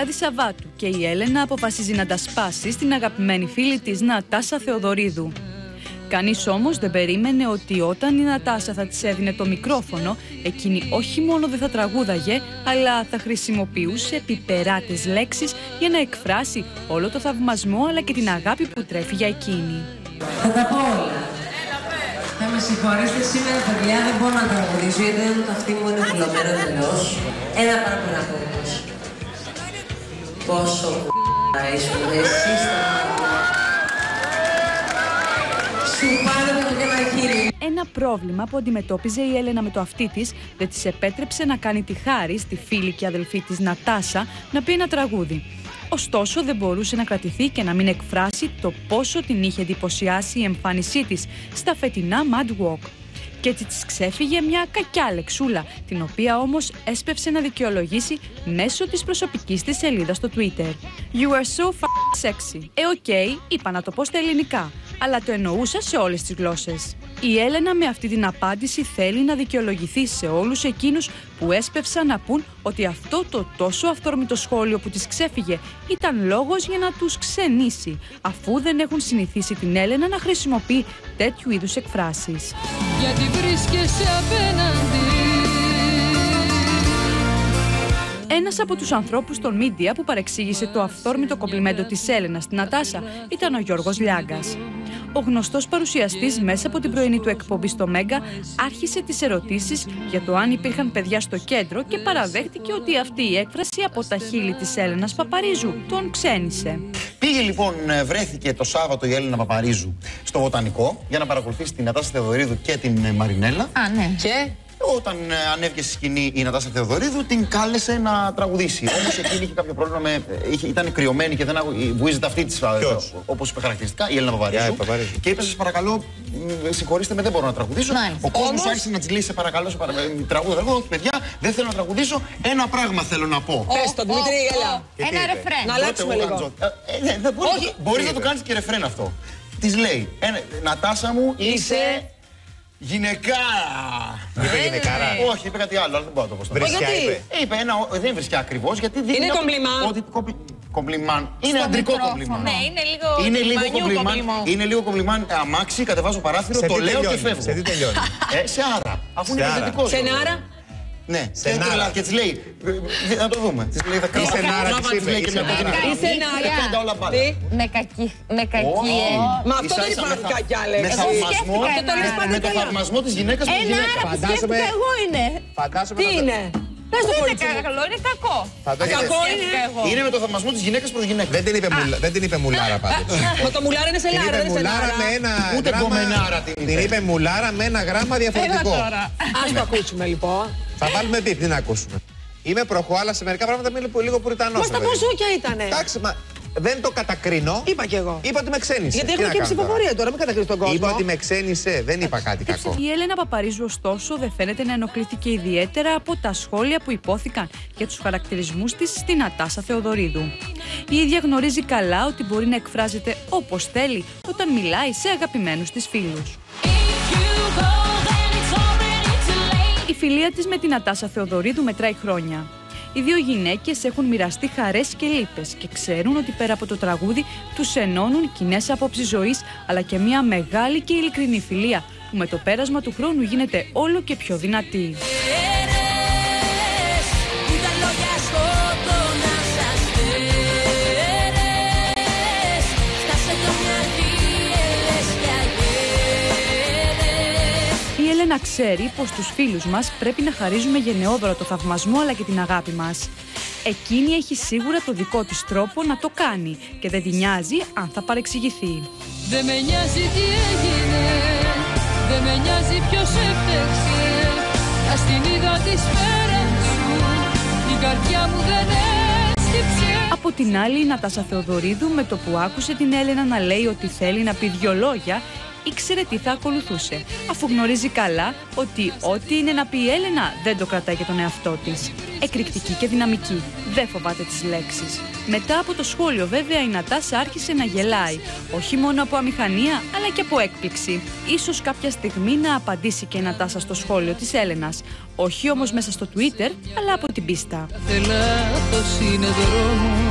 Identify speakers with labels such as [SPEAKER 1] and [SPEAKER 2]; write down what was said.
[SPEAKER 1] βράδυ Σαββάτου και η Έλενα αποφασίζει να τα σπάσει στην αγαπημένη φίλη της Νατάσα Θεοδωρίδου. Κανείς όμως δεν περίμενε ότι όταν η Νατάσα θα της έδινε το μικρόφωνο, εκείνη όχι μόνο δεν θα τραγούδαγε, αλλά θα χρησιμοποιούσε πιπεράτες λέξεις για να εκφράσει όλο το θαυμασμό αλλά και την αγάπη που τρέφει για εκείνη.
[SPEAKER 2] Θα τα πω όλα. Θα με συγχωρήσετε σήμερα, παιδιά, δεν μπορώ να τραγουδήσω γιατί το αυτί μου είναι βουλωμένο εντελώς. Ένα πράγμα να πω όμως. Πόσο ήσουν εσείς
[SPEAKER 1] Ένα πρόβλημα που αντιμετώπιζε η Έλενα με το αυτί της δεν της επέτρεψε να κάνει τη χάρη στη φίλη και αδελφή της Νατάσα να πει ένα τραγούδι. Ωστόσο δεν μπορούσε να κρατηθεί και να μην εκφράσει το πόσο την είχε εντυπωσιάσει η εμφάνισή της στα φετινά Mad Walk. Και έτσι της ξέφυγε μια κακιά λεξούλα, την οποία όμως έσπευσε να δικαιολογήσει μέσω της προσωπικής της σελίδας στο Twitter. You are so sexy. Οκ, είπα να το πω στα ελληνικά, αλλά το εννοούσα σε όλες τις γλώσσες. Η Έλενα με αυτή την απάντηση θέλει να δικαιολογηθεί σε όλους εκείνους που έσπευσαν να πούν ότι αυτό το τόσο αυθόρμητο σχόλιο που της ξέφυγε ήταν λόγος για να τους ξενήσει, αφού δεν έχουν συνηθίσει την Έλενα να χρησιμοποιεί τέτοιου είδους εκφράσεις. Γιατί βρίσκεσαι απέναντι. Ένας από τους ανθρώπους των media που παρεξήγησε το αυθόρμητο κομπλιμέντο της Έλενας στην Νατάσα ήταν ο Γιώργος Λιάγκας. Ο γνωστός παρουσιαστής μέσα από την πρωινή του εκπομπή στο Μέγκα άρχισε τις ερωτήσεις για το αν υπήρχαν παιδιά στο κέντρο και παραδέχτηκε ότι αυτή η έκφραση από τα χείλη της Έλενας Παπαρίζου τον ξένησε.
[SPEAKER 3] Πήγε λοιπόν, βρέθηκε το Σάββατο η Έλληνα Παπαρίζου στο Βοτανικό για να παρακολουθήσει την Νατάσα Θεοδωρίδου και την Μαρινέλα.
[SPEAKER 1] Ναι.
[SPEAKER 3] Και όταν ανέβηκε στη σκηνή η Νατάσα Θεοδωρίδου, την κάλεσε να τραγουδήσει. Όμως εκείνη είχε κάποιο πρόβλημα ήταν κρυωμένη και δεν βουίζεται αυτή τη, όπως είπε χαρακτηριστικά, η Έλληνα Παπαρίζου. Και είπε: σας παρακαλώ, συγχωρήστε με, δεν μπορώ να τραγουδήσω. Ο κόσμος άρχισε να της λέει: σε παρακαλώ, τραγούδα. Εγώ, όχι, παιδιά, δεν θέλω να τραγουδήσω. Ένα πράγμα θέλω να πω.
[SPEAKER 4] Πες το, Δημήτρη, έλα.
[SPEAKER 5] Ένα ρεφρέν.
[SPEAKER 4] Να αλλάξουμε λίγο.
[SPEAKER 3] Μπορείς να το κάνεις και ρεφρέν αυτό. Της λέει: Νατάσα μου, είσαι. Γυναικάρα!
[SPEAKER 6] Είπε γυναικάρα.
[SPEAKER 3] Όχι, είπε κάτι άλλο, αλλά δεν μπορώ να το πω.
[SPEAKER 6] Βρισκιά είπε.
[SPEAKER 3] Είπε δεν βρισκιά ακριβώς, γιατί δείχνει.
[SPEAKER 4] Είναι
[SPEAKER 3] κομπλιμάν. Κομπλιμάν. Είναι αντρικό κομπλιμάν.
[SPEAKER 5] Ναι, είναι λίγο κομπλιμάν.
[SPEAKER 3] Είναι λίγο κομπλιμάν. Αμάξι, κατεβάζω παράθυρο, το λέω και φεύγω.
[SPEAKER 6] Σε τι τελειώνει.
[SPEAKER 3] Σε άρα. Αφού είναι επιθετικό.
[SPEAKER 4] Σε άρα.
[SPEAKER 3] Ναι, και της λέει, να το δούμε. Της λέει, θα κάνω
[SPEAKER 6] Νάρα,
[SPEAKER 3] της λέει και μια κόκκινη.
[SPEAKER 4] Είσαι Νάρα.
[SPEAKER 5] Με κακή.
[SPEAKER 4] Μα αυτό δεν υπάρχει κακιά λέξη.
[SPEAKER 3] Με το θαυμασμό της γυναίκας προς γυναίκα.
[SPEAKER 5] Σκέφτηκα εγώ είναι.
[SPEAKER 4] Τι είναι? Πες το
[SPEAKER 5] είναι καλό, είναι κακό.
[SPEAKER 4] Κακό είναι.
[SPEAKER 3] Είναι με το θαυμασμό της γυναίκας προς γυναίκα.
[SPEAKER 6] Δεν την είπε μουλάρα πάντως.
[SPEAKER 4] Μα το μουλάρα είναι σε λάρα, δεν είναι σε λάρα.
[SPEAKER 3] Ούτε κομμενάρα
[SPEAKER 6] την είπε μουλάρα με ένα γράμμα διαφορετικό.
[SPEAKER 4] Ας το ακούσουμε λοιπόν.
[SPEAKER 6] Θα βάλουμε μπιπ, τι να ακούσουμε. Είμαι προχώ, αλλά σε μερικά πράγματα είμαι λίγο πουριτανός.
[SPEAKER 4] Μα τα ποσούκια ήτανε.
[SPEAKER 6] Εντάξει, μα δεν το κατακρίνω.
[SPEAKER 4] Είπα κι εγώ.
[SPEAKER 6] Είπα ότι με ξένησε.
[SPEAKER 4] Γιατί έχουμε και ψηφοφορία τώρα, μην κατακρίνεις τον κόσμο.
[SPEAKER 6] Είπα ότι με ξένησε, δεν είπα κάτι κακό.
[SPEAKER 1] Η Έλενα Παπαρίζου, ωστόσο, δεν φαίνεται να ενοχλήθηκε ιδιαίτερα από τα σχόλια που υπόθηκαν για τους χαρακτηρισμούς της στην Νατάσα Θεοδωρίδου. Η ίδια γνωρίζει καλά ότι μπορεί να εκφράζεται όπως θέλει όταν μιλάει σε αγαπημένους της φίλους. Η φιλία της με την Νατάσα Θεοδωρίδου μετράει χρόνια. Οι δύο γυναίκες έχουν μοιραστεί χαρές και λύπες και ξέρουν ότι πέρα από το τραγούδι τους ενώνουν κοινές απόψεις ζωής, αλλά και μια μεγάλη και ειλικρινή φιλία που με το πέρασμα του χρόνου γίνεται όλο και πιο δυνατή. Να ξέρει πως τους φίλους μας πρέπει να χαρίζουμε γενναιόδωρα το θαυμασμό αλλά και την αγάπη μας. Εκείνη έχει σίγουρα το δικό της τρόπο να το κάνει και δεν τη νοιάζει αν θα παρεξηγηθεί.
[SPEAKER 7] Δεν με νοιάζει τι έγινε, δεν με νοιάζει ποιος έφταξε. Ας την είδα τη σφαίρα σου, η καρδιά μου δεν έσκυψε.
[SPEAKER 1] Από την άλλη η Νατάσα Θεοδωρίδου με το που άκουσε την Έλενα να λέει ότι θέλει να πει δυο λόγια, ήξερε τι θα ακολουθούσε, αφού γνωρίζει καλά ότι ό,τι είναι να πει η Έλενα δεν το κρατάει για τον εαυτό της. Εκρηκτική και δυναμική, δεν φοβάται τις λέξεις. Μετά από το σχόλιο βέβαια η Νατάσα άρχισε να γελάει, όχι μόνο από αμηχανία αλλά και από έκπληξη. Ίσως κάποια στιγμή να απαντήσει και η Νατάσα στο σχόλιο της Έλενας, όχι όμως μέσα στο Twitter αλλά από την πίστα.
[SPEAKER 7] Κάθε λάθος είναι δρόμος